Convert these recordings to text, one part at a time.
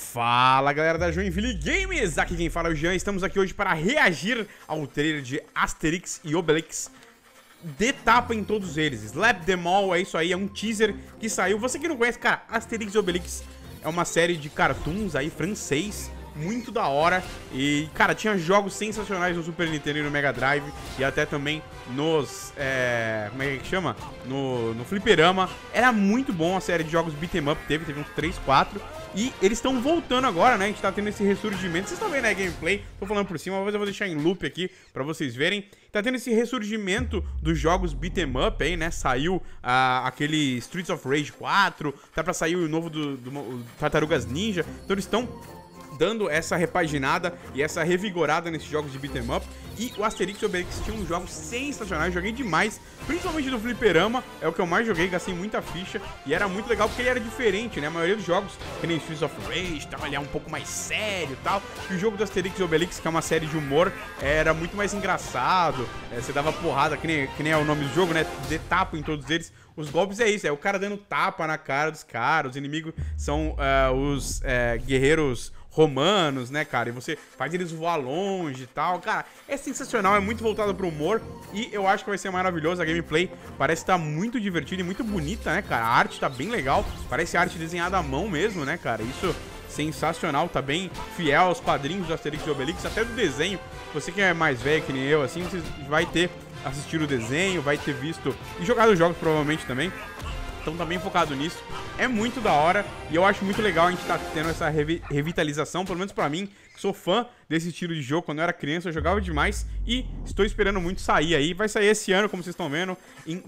Fala galera da Joinville Games, aqui quem fala é o Jean. Estamos aqui hoje para reagir ao trailer de Asterix e Obelix. Dê tapa em todos eles, slap them all, é isso aí, é um teaser que saiu. Você que não conhece, cara, Asterix e Obelix é uma série de cartoons aí, francês, muito da hora. E, cara, tinha jogos sensacionais no Super Nintendo e no Mega Drive. E até também nos, como é que chama? No Fliperama. Era muito bom a série de jogos beat'em up, teve uns 3, 4. E eles estão voltando agora, né? A gente tá tendo esse ressurgimento. Vocês estão vendo, né, gameplay? Tô falando por cima, mas eu vou deixar em loop aqui pra vocês verem. Tá tendo esse ressurgimento dos jogos beat'em up aí, né? Saiu aquele Streets of Rage 4. Tá pra sair o novo do Tartarugas Ninja. Então eles estão dando essa repaginada e essa revigorada nesses jogos de beat'em up. E o Asterix e Obelix tinham jogos sensacionais, joguei demais, principalmente do Fliperama, é o que eu mais joguei, gastei muita ficha, e era muito legal porque ele era diferente, né? A maioria dos jogos, que nem Streets of Rage, tava ali um pouco mais sério e tal, e o jogo do Asterix e Obelix, que é uma série de humor, era muito mais engraçado, você dava porrada, que nem é o nome do jogo, né? Dê tapa em todos eles. Os golpes é isso, é o cara dando tapa na cara dos caras, os inimigos são os guerreiros romanos, né, cara? E você faz eles voar longe e tal. Cara, é sensacional, é muito voltado pro humor. E eu acho que vai ser maravilhoso. A gameplay parece estar muito divertida e muito bonita, né, cara? A arte tá bem legal. Parece arte desenhada à mão mesmo, né, cara? Isso sensacional, tá bem fiel aos quadrinhos do Asterix e Obelix, até do desenho. Você que é mais velho que nem eu, assim, você vai ter assistido o desenho, vai ter visto e jogado os jogos provavelmente também. Então tá bem focado nisso. É muito da hora e eu acho muito legal a gente tá tendo essa revitalização, pelo menos pra mim, que sou fã desse estilo de jogo. Quando eu era criança eu jogava demais e estou esperando muito sair aí. Vai sair esse ano, como vocês estão vendo, em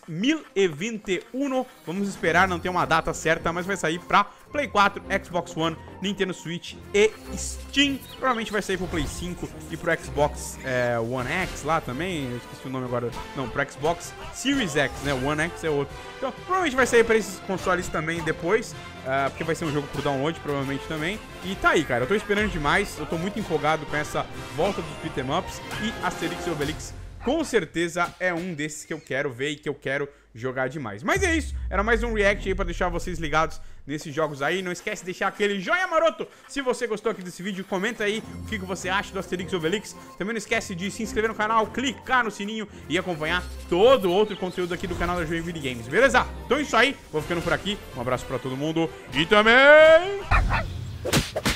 2021. Vamos esperar, não tem uma data certa, mas vai sair pra Play 4, Xbox One, Nintendo Switch e Steam. Provavelmente vai sair pro Play 5 e pro Xbox One X lá também. Eu esqueci o nome agora. Não, pro Xbox Series X, né? O One X é outro. Então, provavelmente vai sair pra esses consoles também depois, porque vai ser um jogo pro download, provavelmente também. E tá aí, cara. Eu tô esperando demais. Eu tô muito empolgado com essa volta dos beat'em ups. E Asterix e Obelix com certeza é um desses que eu quero ver e que eu quero jogar demais. Mas é isso, era mais um react aí pra deixar vocês ligados nesses jogos aí. Não esquece de deixar aquele joinha maroto se você gostou aqui desse vídeo. Comenta aí o que você acha do Asterix e Obelix. Também não esquece de se inscrever no canal, clicar no sininho e acompanhar todo outro conteúdo aqui do canal da Joinville Games, beleza? Então é isso aí, vou ficando por aqui. Um abraço pra todo mundo e também...